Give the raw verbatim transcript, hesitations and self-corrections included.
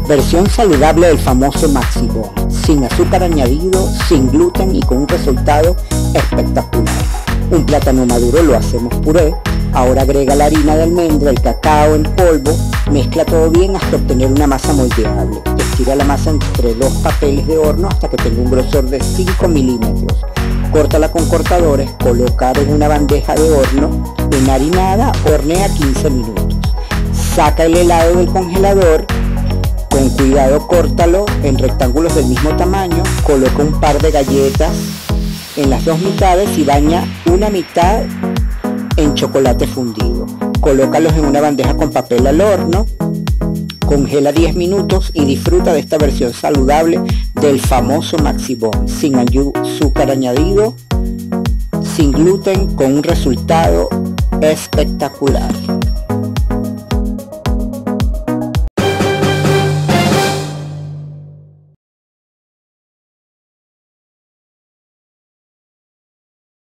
Versión saludable del famoso Maxi Bon, sin azúcar añadido, sin gluten y con un resultado espectacular. Un plátano maduro lo hacemos puré, ahora agrega la harina de almendra, el cacao en polvo, mezcla todo bien hasta obtener una masa moldeable. Estira la masa entre dos papeles de horno hasta que tenga un grosor de cinco milímetros. Córtala con cortadores, colócala en una bandeja de horno, enharinada, hornea quince minutos. Saca el helado del congelador. Con cuidado córtalo en rectángulos del mismo tamaño, coloca un par de galletas en las dos mitades y baña una mitad en chocolate fundido. Colócalos en una bandeja con papel al horno, congela diez minutos y disfruta de esta versión saludable del famoso Maxi Bon, sin azúcar añadido, sin gluten, con un resultado espectacular.